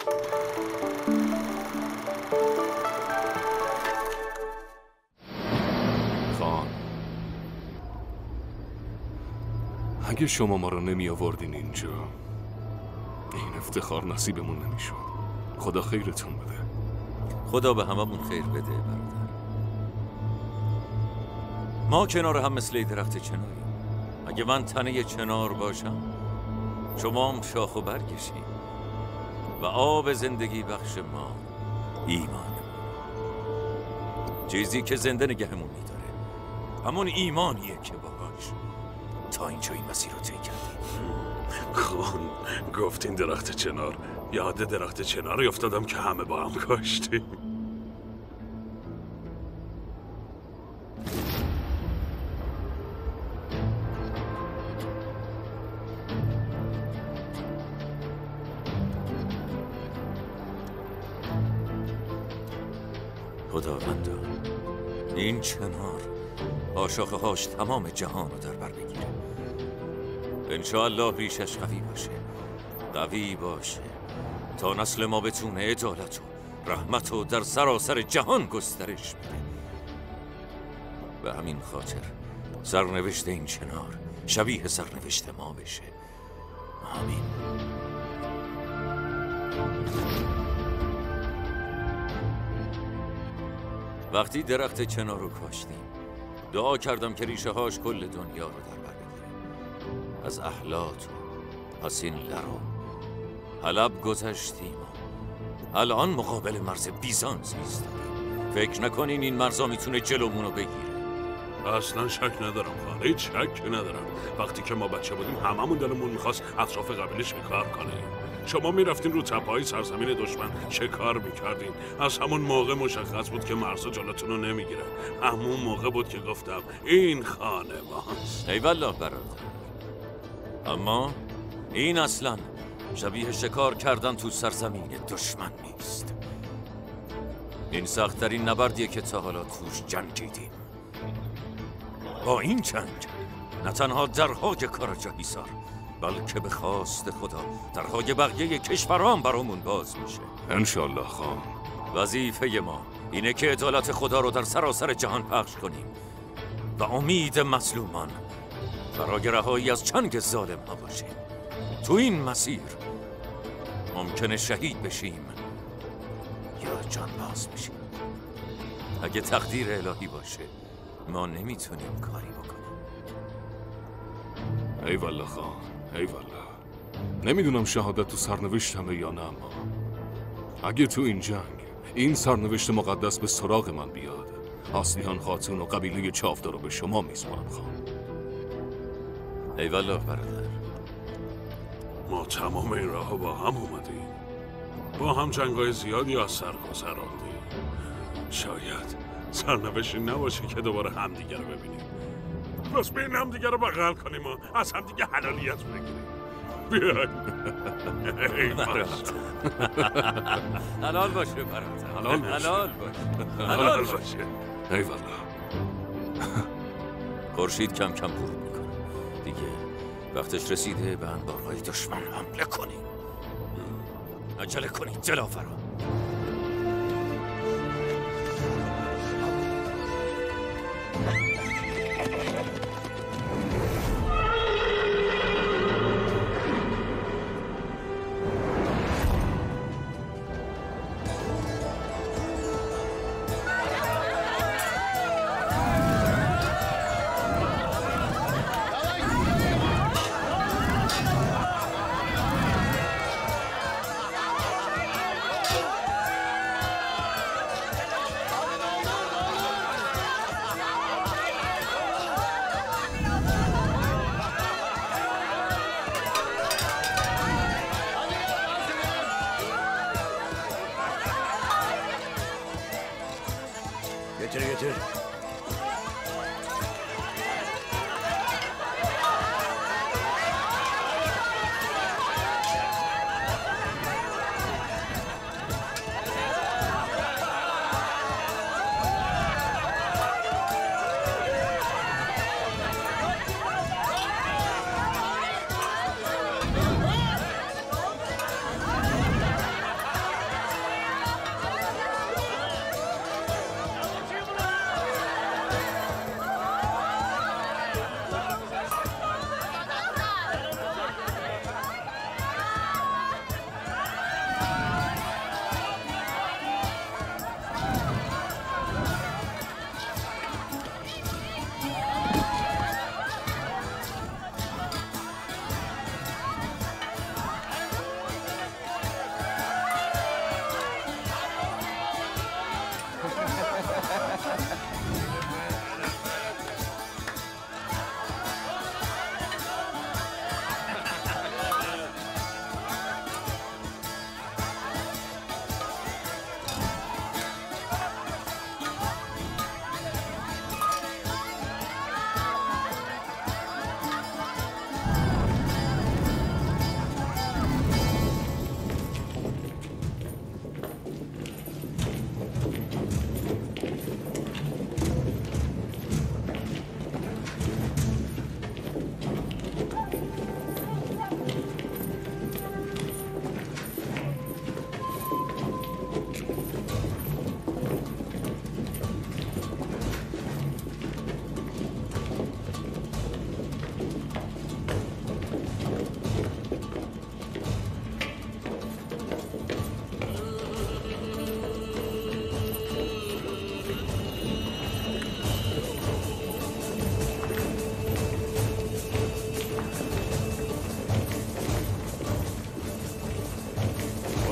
خان، اگه شما ما رو نمی آوردین اینجا، این افتخار نصیبمون نمیشد. خدا خیرتون بده. خدا به هممون خیر بده برادر. ما کنار هم مثل درخت چناریم. اگه من تنه چنار باشم، شما هم شاخ و برگشیم و آب زندگی بخش ما ایمان، چیزی که زنده نگهمون میداره. همون ایمانیه که باهاش تا اینجا این مسیر رو طی کردیم. خان، گفتین درخت چنار، یاد درخت چنار افتادم که همه با هم کاشتیم. خداوندا، این چنار با شاخه‌هاش تمام جهان رو در بر بگیره. انشاءالله ریشش قوی باشه تا نسل ما بتونه عدالت و رحمت رو در سراسر جهان گسترش بده. به همین خاطر سرنوشت این چنار شبیه سرنوشت ما بشه. آمین. وقتی درخت چنار رو کاشتیم، دعا کردم که ریشه هاش کل دنیا رو در بر بگیره. از احلات و حسین لرو حلب گذشتیم و الان مقابل مرز بیزانس ایستادیم. فکر نکنین این مرزا میتونه جلومون رو بگیره. اصلا شک ندارم خان، هیچ شک ندارم. وقتی که ما بچه بودیم هممون دلمون میخواست اطراف قبیله شکار کنیم. شما میرفتین رو تپه‌های سرزمین دشمن شکار میکردین. از همون موقع مشخص بود که مرزا جلوتون رو نمیگیره. همون موقع بود که گفتم این خانه ماست. ایوالله برادر، اما این اصلا شبیه شکار کردن تو سرزمین دشمن نیست. این سخت‌ترین نبردیه که تا حالا توش جنگیدیم. با این جنگ نه تنها درهای کاراجاهیسار، بلکه به خواست خدا درهای بقیه کشورام برامون باز میشه. انشالله خان. وظیفه ما اینه که عدالت خدا رو در سراسر جهان پخش کنیم و امید مظلومان برای رهایی از چنگ ظالم ها باشیم. تو این مسیر ممکنه شهید بشیم یا جان باز بشیم. اگه تقدیر الهی باشه ما نمیتونیم کاری بکنیم. ایوالله خان، ایوالله. نمیدونم شهادت تو سرنوشتمه یا نه، اما اگه تو این جنگ این سرنوشت مقدس به سراغ من بیاد، آسلیان خاتون و قبیله چاودار رو به شما میسپارم خان. ایوالله برادر. ما تمام این راه با هم اومدیم، با هم جنگای زیادی از سر گذراندیم. شاید سرنوشتی نباشه که دوباره همدیگه رو ببینیم. بس بین همدیگه رو بغل کنیم و از همدیگه حلالیت بگیریم. بیاید. حلال باشه برادر، حلال باشه. ایوالله. خورشید کم کم غروب میکنه دیگه. وقتش رسیده به انبارهای دشمن حمله کنیم. عجله کنید جلافرا.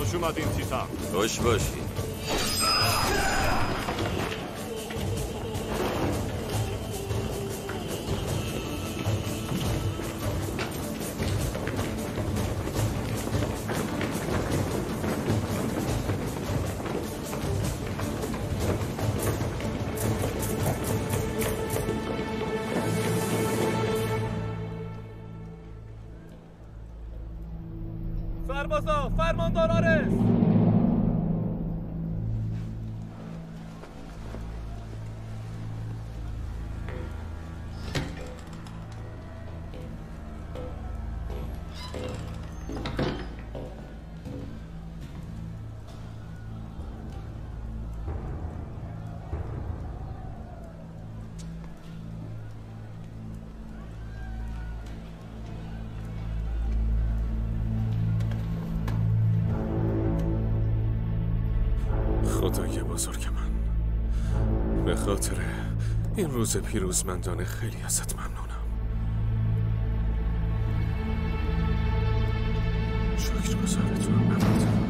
خوش اومدین تیتان. خوش باشی. سربازا، فرماندار آرس! خدای بزرگ من، به خاطر این روز پیروزمندانه خیلی ازت ممنونم. شکرگزارتونم نبودم.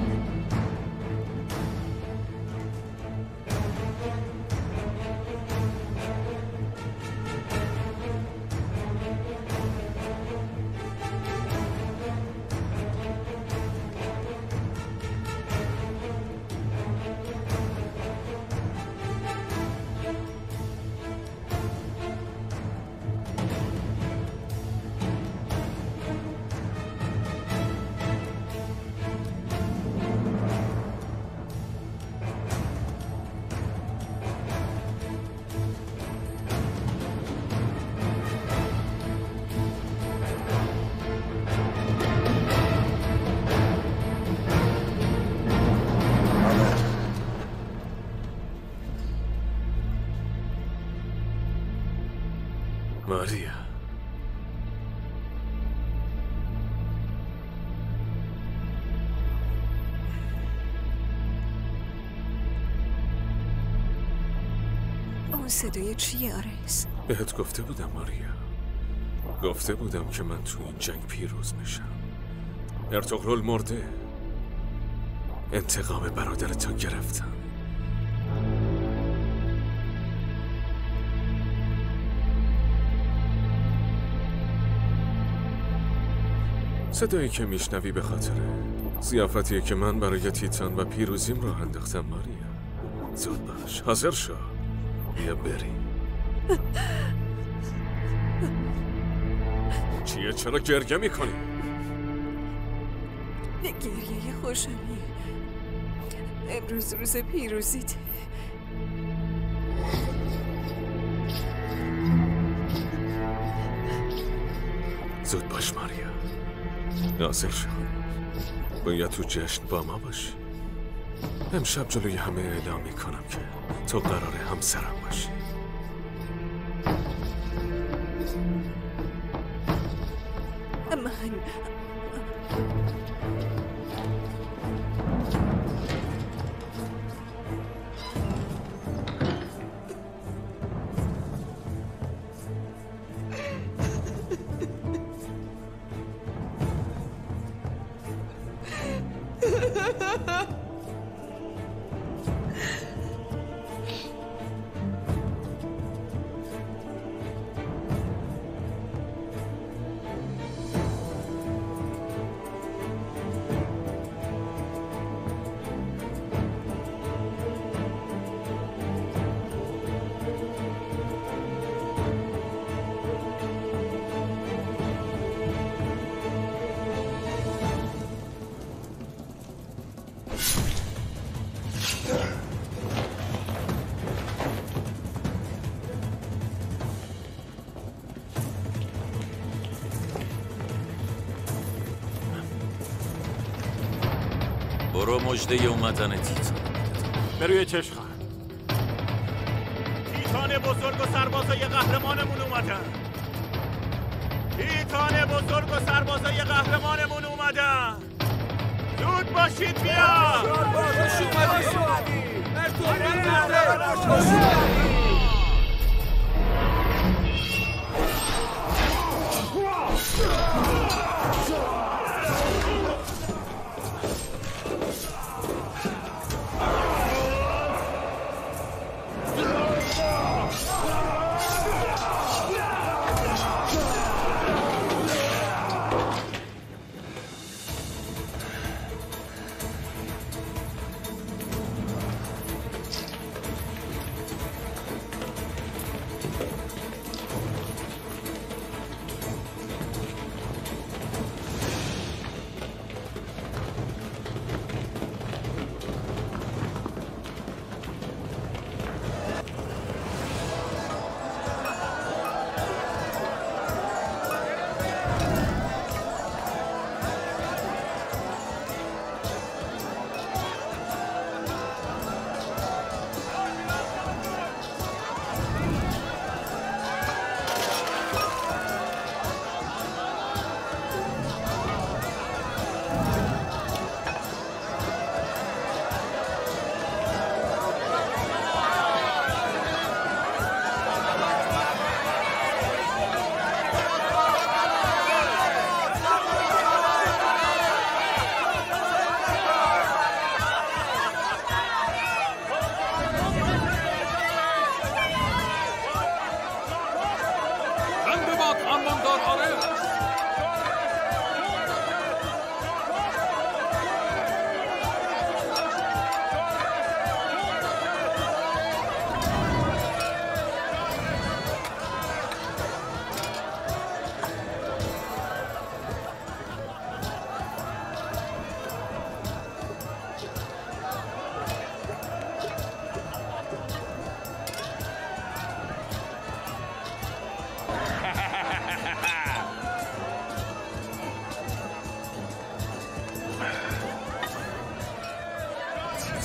ماریا، اون صدای چیه آرس؟ بهت گفته بودم ماریا، گفته بودم که من تو این جنگ پیروز میشم. ارطغرل مرده، انتقام برادرتو گرفتم. صدایی که میشنوی به خاطر ضیافتیه که من برای تیتان و پیروزیم راه انداختم. ماریا، زود باش، حاضر شو، بیا بریم. چیه؟ چرا گریه میکنی؟ گریه خوشحالی. امروز روز پیروزیت. زود باش ماریا، حاضر شو، باید تو جشن با ما باشی. امشب جلوی همه اعلام میکنم که تو قراره همسرم باشی. من برو مژده اومدن تیتان. به روی چشم خواهد. تیتان بزرگ و سربازای قهرمانمون اومدن. تیتان بزرگ و سربازای قهرمانمون اومدن. زود باشید بیا. خوش اومدی.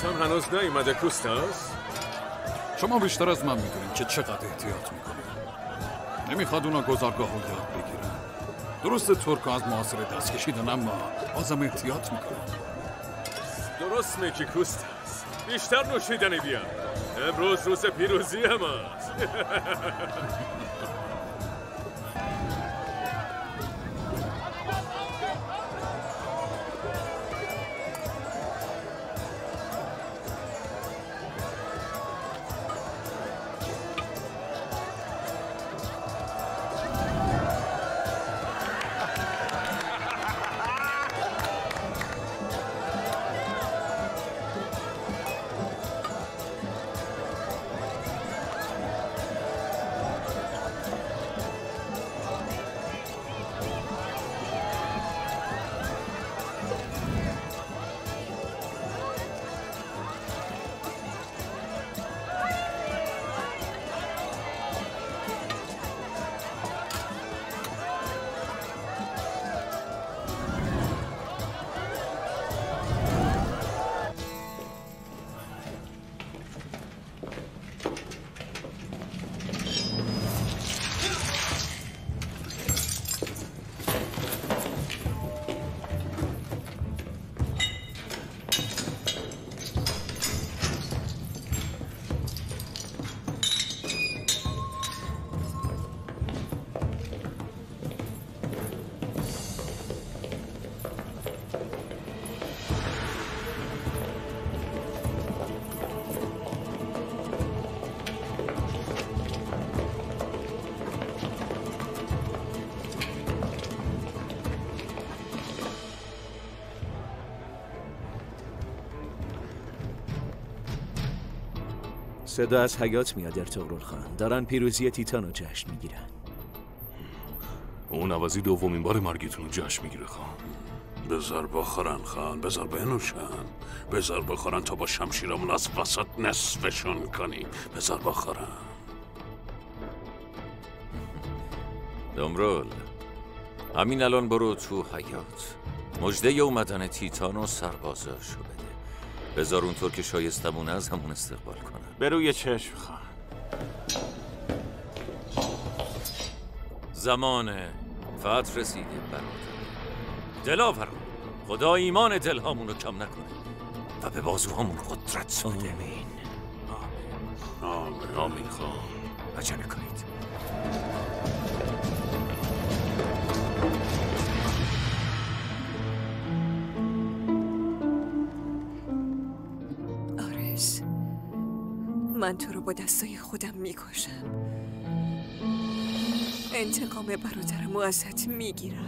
تیتان هنوز نیومده کوستاس؟ شما بیشتر از من میدونید که چقدر احتیاط میکنه. نمیخواد اونا گذارگاه رو یاد بگیرن. درست ترک از محاصره دست کشیدن اما بازم احتیاط میکنن. درست میگی کوستاس. بیشتر نوشیدنی بیار. امروز روز پیروزی ماست. صدا از حیات میاد ارطغرل خان. دارن پیروزی تیتان رو جشن میگیرن. اون عوضی دومین بار مرگتون رو جشن میگیره خان. بذار بخورن خان، بذار بنوشن، بذار بخورن تا با شمشیرمون از وسط نصفشون کنیم. بذار بخورن. دمرول، همین الان برو تو حیات. مژده اومدن تیتان و سربازاشو بده. بذار اونطور که شایستمونه از همون استقبال کنن. به روی چشم خان. زمان فتح رسیده برادر. دلاوران، خدا ایمان دلهامون رو کم نکنه و به بازوهامون قدرت بده. آمین. آمین خان. عجله کنید. آرس، من تو رو با دستای خودم میکشم. انتقام برادرمو ازت میگیرم.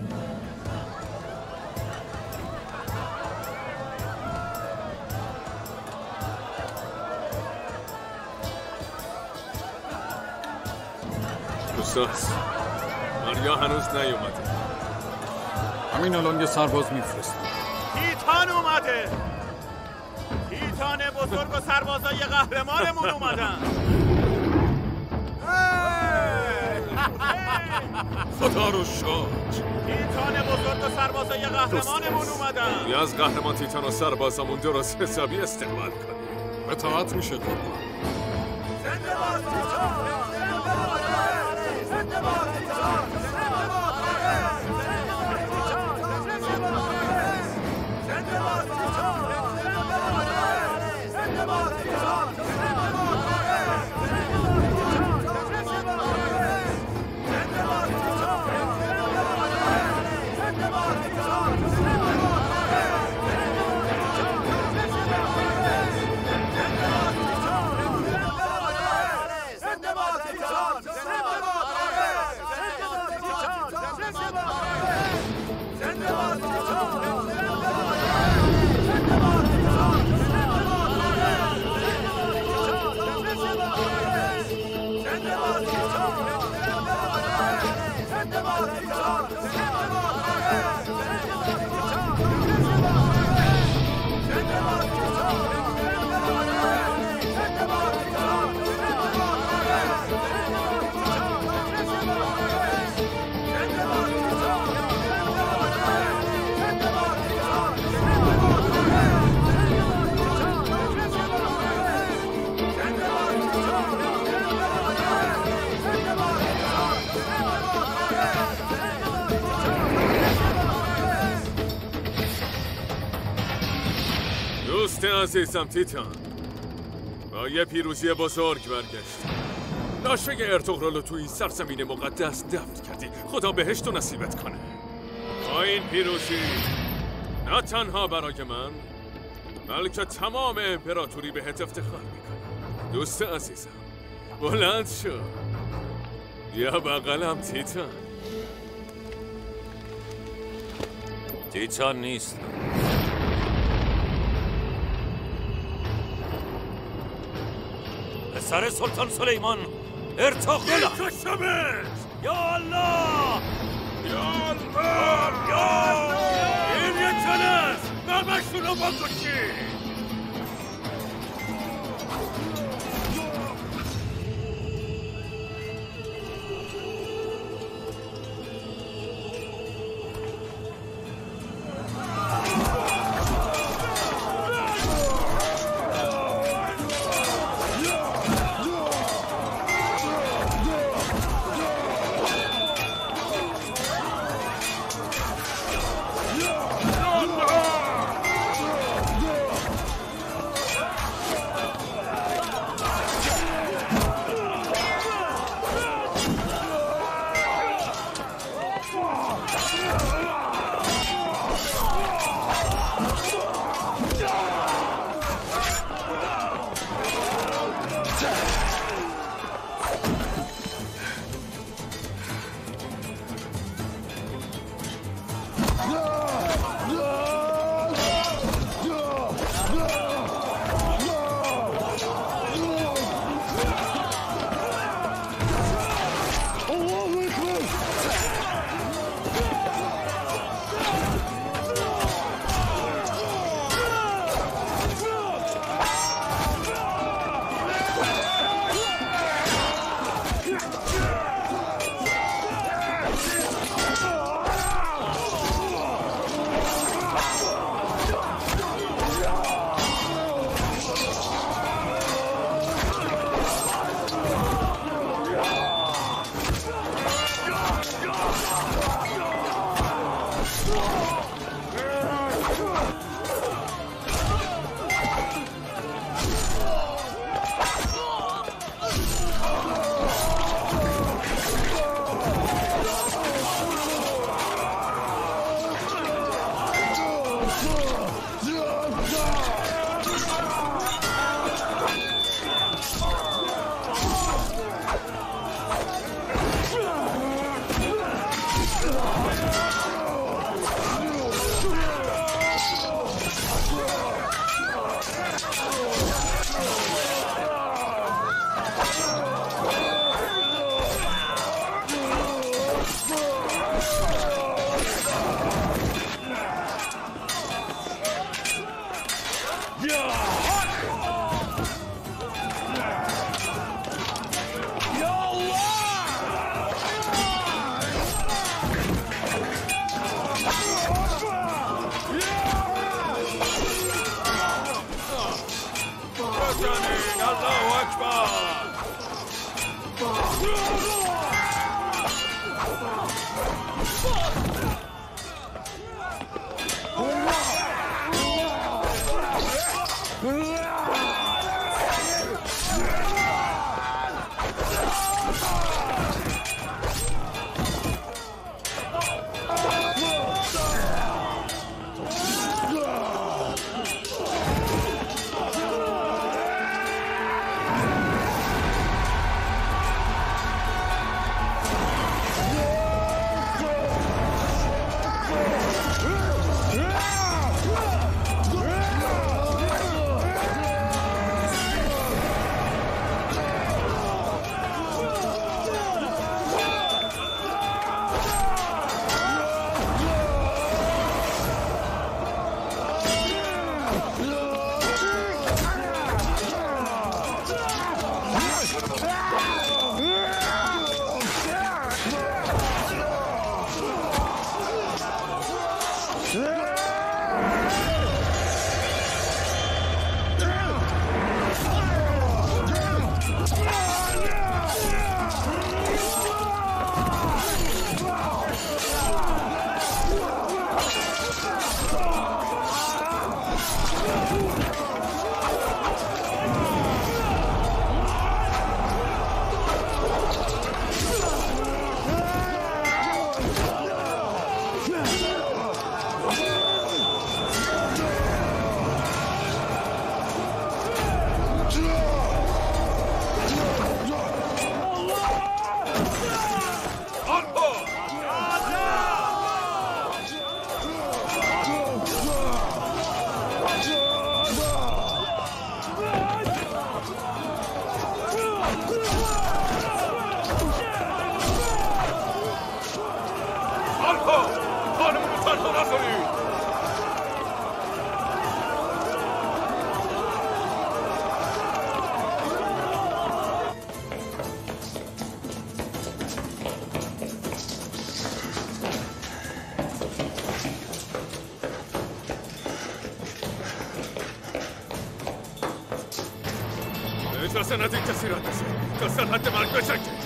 کوستاس، ماریا هنوز نیومده. همین الان یه سرباز میفرستم. تیتان اومده. تیتان بزرگ و سربازای قهرمانمون اومدن. خدا رو شاد. تیتان بزرگ و سربازای قهرمانمون اومدن. از قهرمان تیتان و سربازمون درست حسابی استقبال کنیم. اطاعت میشه قربان. زنده باد تیتان! زنده باد تیتان! زنده باد تیتان! دوست عزیزم تیتان، با یه پیروزی بزرگ برگشت. لاشه ارطغرل رو تو این سرزمین مقدس دفن کردی. خدا بهشت و نصیبت کنه. با این پیروزی نه تنها برای من بلکه تمام امپراتوری بهت افتخار میکنه. دوست عزیزم بلند شو، یا بغلم تیتان. تیتان نیست. پسر سلطان سلیمان ارطغرل. یا الله، یا الله، یا الله، این یه تن است. همشون رو بکشید. نذارید. اجازه ندید کسی رد بشه تا سرحد مرگ بجنگید.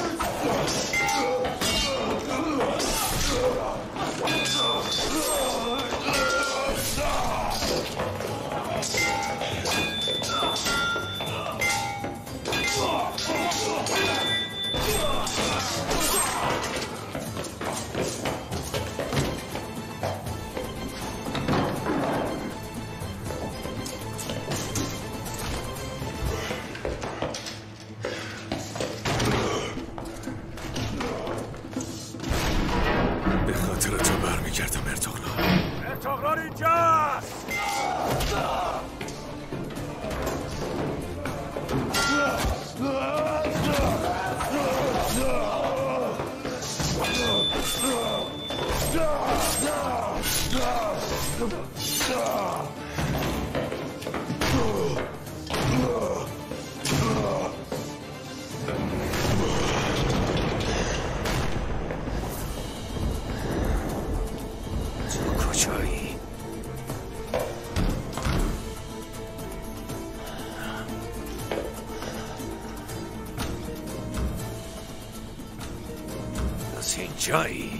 جایی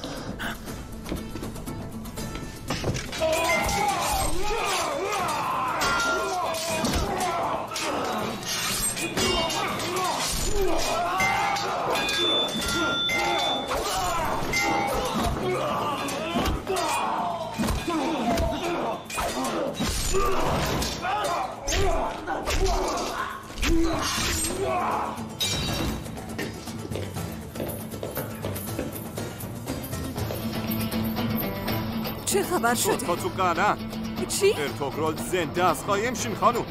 چه خبر شده؟ تا تو قلعه چی؟ ارتغرل زنده است قایم شین خانوم.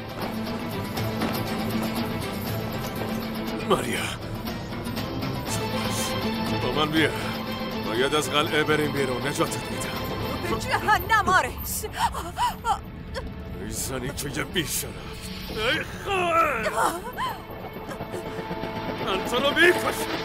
ماریا با من بیا، باید از قلعه بریم بیرون، نجاتت میدم. به جهنم آرش. ای زنی که یه بیشرف، ای خواهر من تو رو میکشم.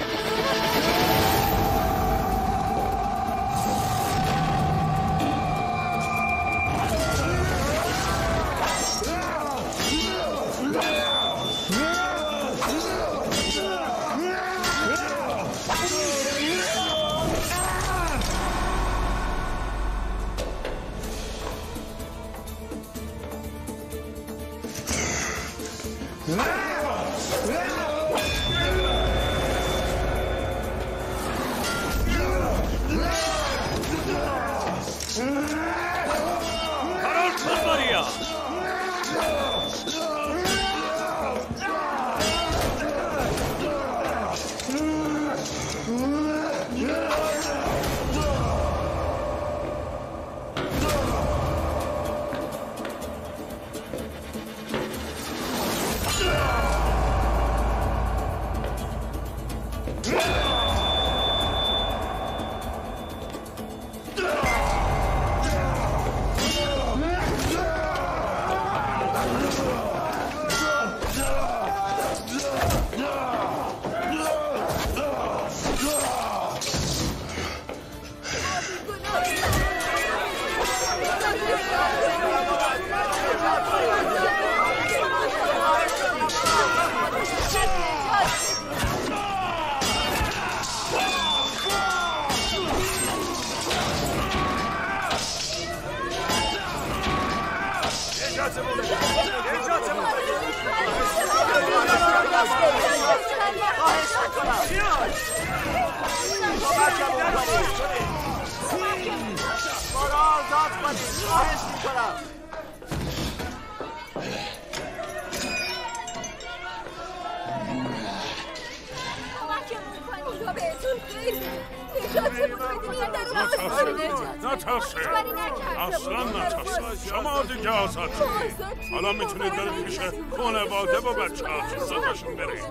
نترسه اصلا نترسه شما دیگه آزادی حالا میتونید برید پیش خانواده و بچه ها زدشون برید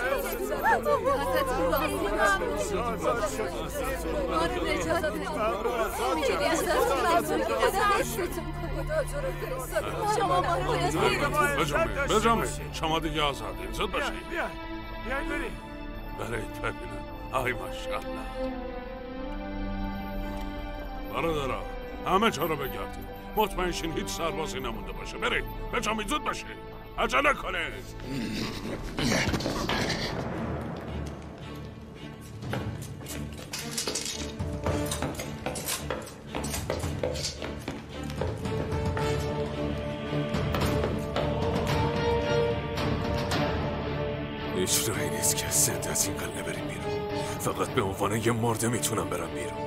بجامید شما دیگه آزادی زد باشید بیاید برید ببینم آی ماشاءالله برادرها همه جا رو بگردید مطمئن شین هیچ سربازی نمونده باشه برید بجامید زود باشید عجله کنید هیچ راهی نیست که زنده از این قلعه بریم بیرون فقط به عنوان یه مرده میتونم برم بیرون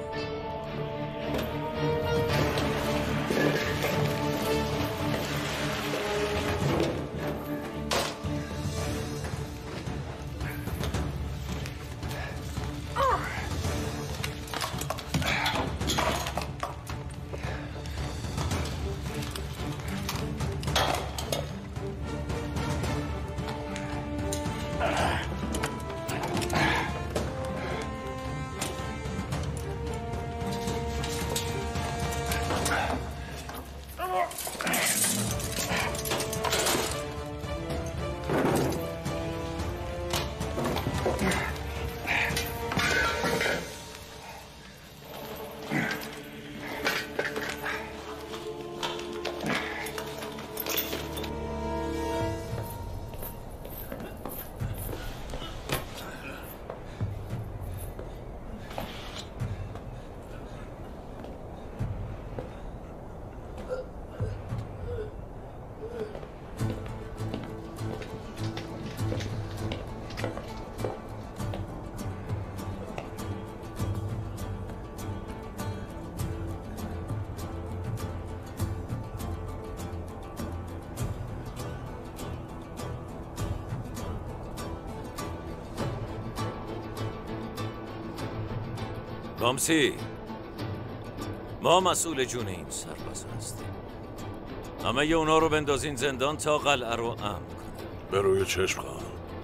گامسی ما مسئول جون این سرباز هستیم همه اونا رو بندازین زندان تا قلعه رو امن کنه به روی چشم خواهم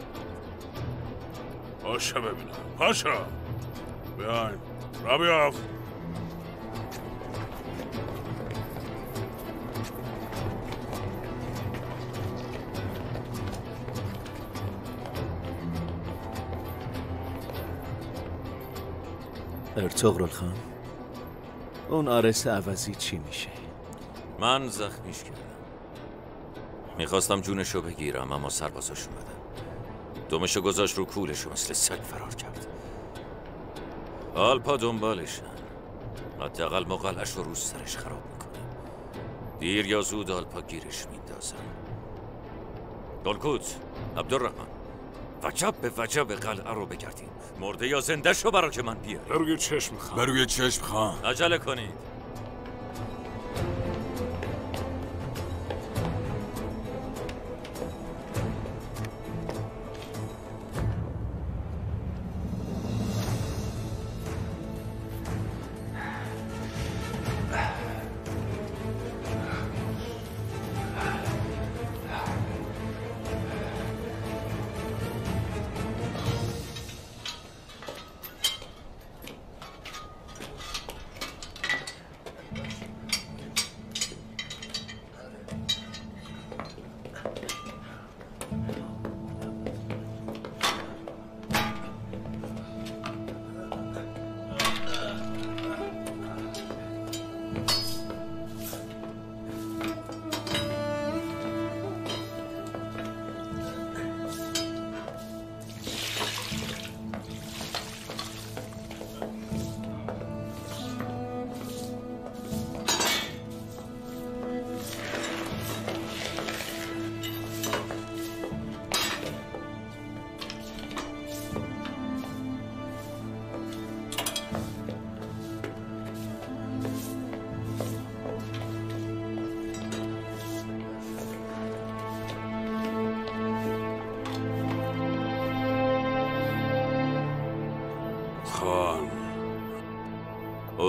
پاشا ببینم پاشا بیاین را بیاف ارطغرل خان اون آرس عوضی چی میشه؟ من زخمیش کردم میخواستم جونشو بگیرم اما سربازاش اومدن دمشو گذاشت رو کولشو مثل سگ فرار کرد آلپا دنبالشن حداقل ما قلعه‌اش رو سرش خراب میکنیم دیر یا زود آلپا گیرش میندازن دلکوت عبدالرحمن وجب به وجب قلعه رو بگردیم مرده یا زنده شو برا که من بیارم بروی چشم خان بروی چشم خان عجله کنید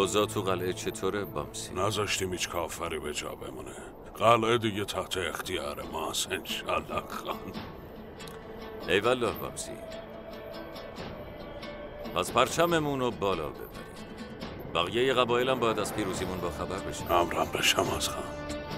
اوضاع تو قلعه چطوره بامسی؟ نذاشتیم هیچ کافری به جا بمونه. قلعه دیگه تحت اختیار ماست انشالله خان. ای والله بامسی، از پرچممون رو بالا ببرید. بقیه قبایل هم باید از پیروزیمون با خبر بشن. امرم به شماز خان.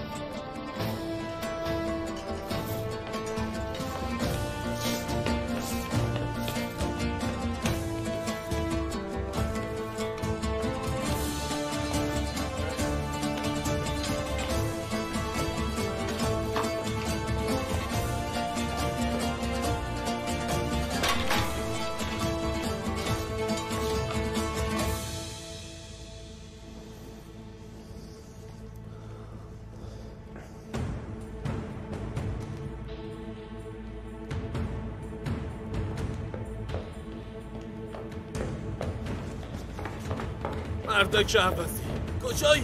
مردک شهبازی کجایی؟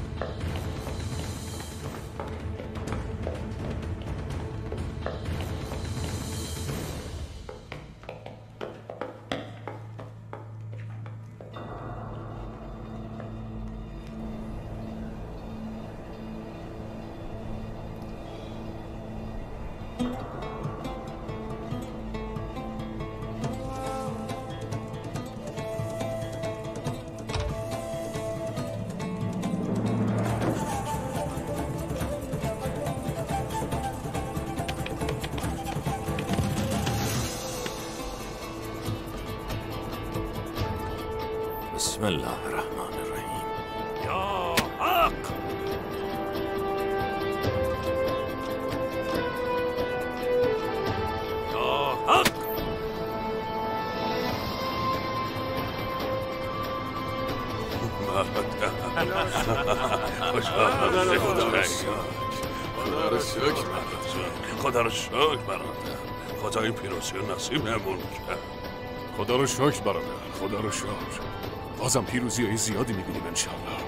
بسم الله الرحمن الرحیم. یا حق! یا حق! خدا رو شکر برادر. خدا این پیروزی رو نصیبمون کرد. خدا رو شکر برادر، خدا رو شکر. بازم پیروزی های زیادی میبینیم انشالله.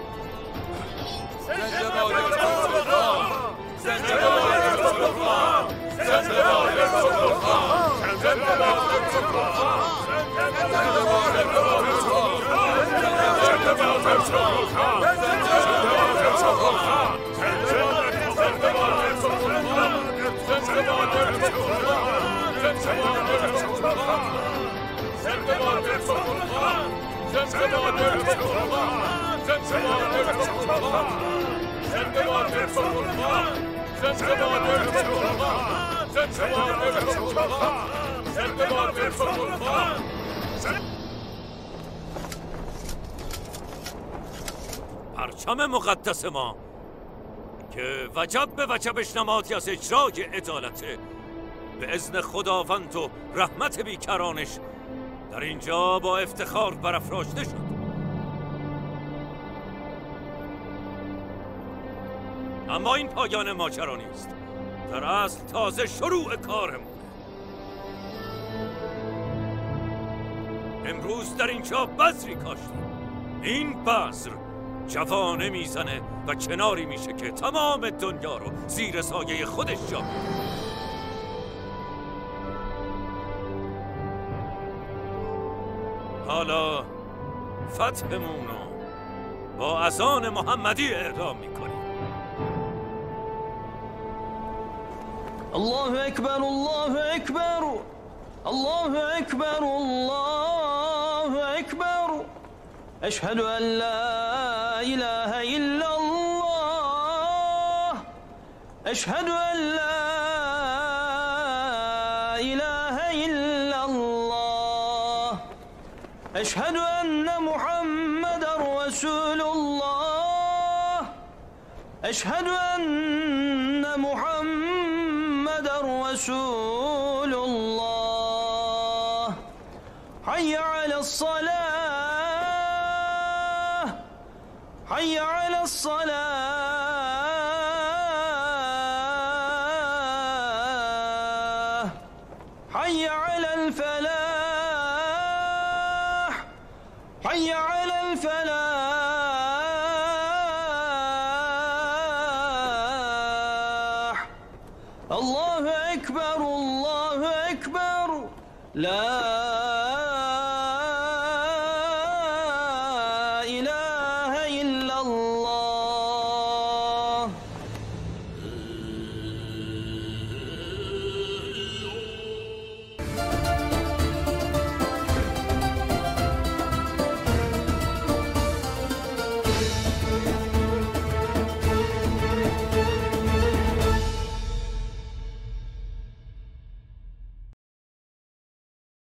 پرچم مقدس ما که وجب به وجبش نمادی از اجرای عدالته، به اذن خداوند و رحمت بیکرانش در اینجا با افتخار برافراشته شد. اما این پایان ماجرا نیست، در اصل تازه شروع کارمونه. امروز در اینجا بذری کاشتیم. این بذر جوانه میزنه و کناری میشه که تمام دنیا رو زیر سایه خودش جا میده. حالا فتحمون رو با اذان محمدی اعلام میکنیم. الله اکبر الله اکبر الله اکبر الله اکبر اشهد ان لا اله الا الله اشهد ان لا اله الا الله اشهد ان محمد رسول الله اشهد ان محمد رسول الله حي على الصلاة حي على الصلاة حي على الفلاح حي على الفلاح الله أكبر الله أكبر لا إله الله